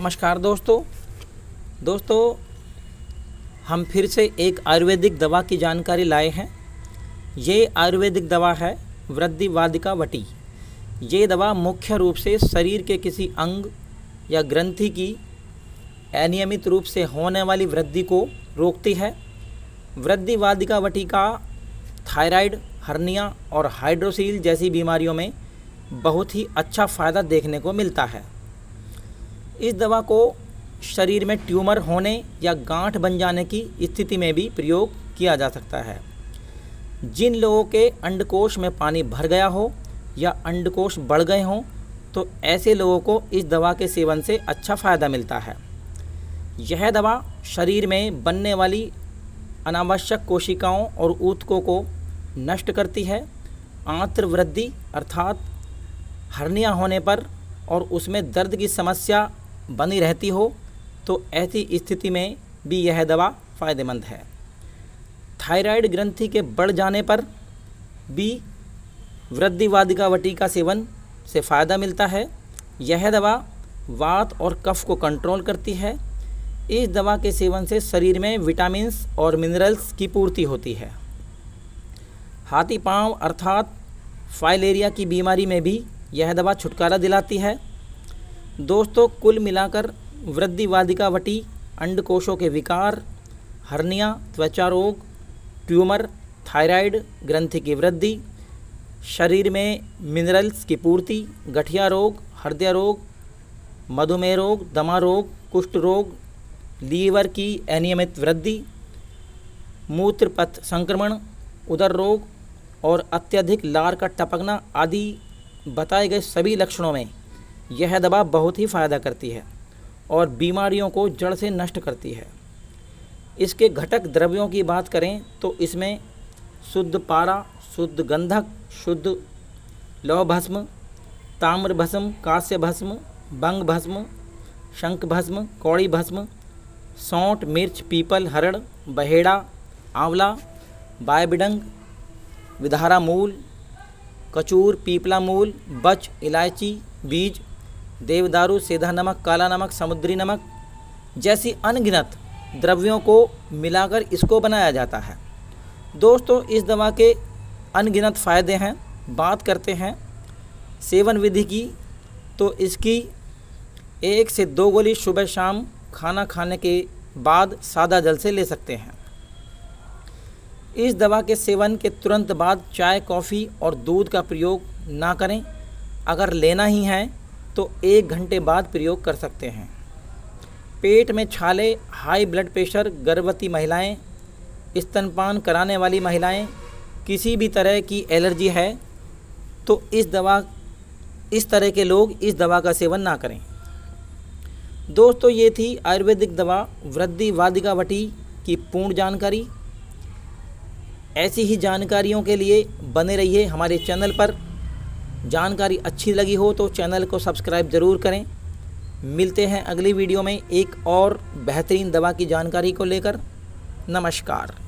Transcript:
नमस्कार दोस्तों हम फिर से एक आयुर्वेदिक दवा की जानकारी लाए हैं। ये आयुर्वेदिक दवा है वृद्धि वादिका वटी। ये दवा मुख्य रूप से शरीर के किसी अंग या ग्रंथि की अनियमित रूप से होने वाली वृद्धि को रोकती है। वृद्धि वादिका वटी का थायराइड, हर्निया और हाइड्रोसील जैसी बीमारियों में बहुत ही अच्छा फ़ायदा देखने को मिलता है। इस दवा को शरीर में ट्यूमर होने या गांठ बन जाने की स्थिति में भी प्रयोग किया जा सकता है। जिन लोगों के अंडकोश में पानी भर गया हो या अंडकोश बढ़ गए हों, तो ऐसे लोगों को इस दवा के सेवन से अच्छा फ़ायदा मिलता है। यह दवा शरीर में बनने वाली अनावश्यक कोशिकाओं और ऊतकों को नष्ट करती है। आंत्र वृद्धि अर्थात हर्निया होने पर और उसमें दर्द की समस्या बनी रहती हो, तो ऐसी स्थिति में भी यह दवा फ़ायदेमंद है। थायराइड ग्रंथि के बढ़ जाने पर भी वृद्धि वादिका वटी का सेवन से फ़ायदा मिलता है। यह दवा वात और कफ को कंट्रोल करती है। इस दवा के सेवन से शरीर में विटामिन्स और मिनरल्स की पूर्ति होती है। हाथी पांव अर्थात फाइलेरिया की बीमारी में भी यह दवा छुटकारा दिलाती है। दोस्तों, कुल मिलाकर वृद्धि वादिका वटी अंडकोशों के विकार, हर्निया, त्वचा रोग, ट्यूमर, थायराइड ग्रंथि की वृद्धि, शरीर में मिनरल्स की पूर्ति, गठिया रोग, हृदय रोग, मधुमेह रोग, दमा रोग, कुष्ठ रोग, लीवर की अनियमित वृद्धि, मूत्र पथ संक्रमण, उदर रोग और अत्यधिक लार का टपकना आदि बताए गए सभी लक्षणों में यह दवा बहुत ही फ़ायदा करती है और बीमारियों को जड़ से नष्ट करती है। इसके घटक द्रव्यों की बात करें तो इसमें शुद्ध पारा, शुद्ध गंधक, शुद्ध लौह भस्म, ताम्र भस्म, कांस्य भस्म, बंग भस्म, शंख भस्म, कौड़ी भस्म, सौंठ, मिर्च, पीपल, हरड़, बहेड़ा, आंवला, बायबिडंग, विधारा मूल, कचूर, पीपला मूल, बच, इलायची बीज, देवदारू, सेंधा नमक, काला नमक, समुद्री नमक जैसी अनगिनत द्रव्यों को मिलाकर इसको बनाया जाता है। दोस्तों, इस दवा के अनगिनत फ़ायदे हैं। बात करते हैं सेवन विधि की, तो इसकी 1 से 2 गोली सुबह शाम खाना खाने के बाद सादा जल से ले सकते हैं। इस दवा के सेवन के तुरंत बाद चाय, कॉफ़ी और दूध का प्रयोग ना करें। अगर लेना ही है तो 1 घंटे बाद प्रयोग कर सकते हैं। पेट में छाले, हाई ब्लड प्रेशर, गर्भवती महिलाएं, स्तनपान कराने वाली महिलाएं, किसी भी तरह की एलर्जी है तो इस तरह के लोग इस दवा का सेवन ना करें। दोस्तों, ये थी आयुर्वेदिक दवा वृद्धि वादिका वटी की पूर्ण जानकारी। ऐसी ही जानकारियों के लिए बने रहिए हमारे चैनल पर। जानकारी अच्छी लगी हो तो चैनल को सब्सक्राइब ज़रूर करें। मिलते हैं अगली वीडियो में एक और बेहतरीन दवा की जानकारी को लेकर। नमस्कार।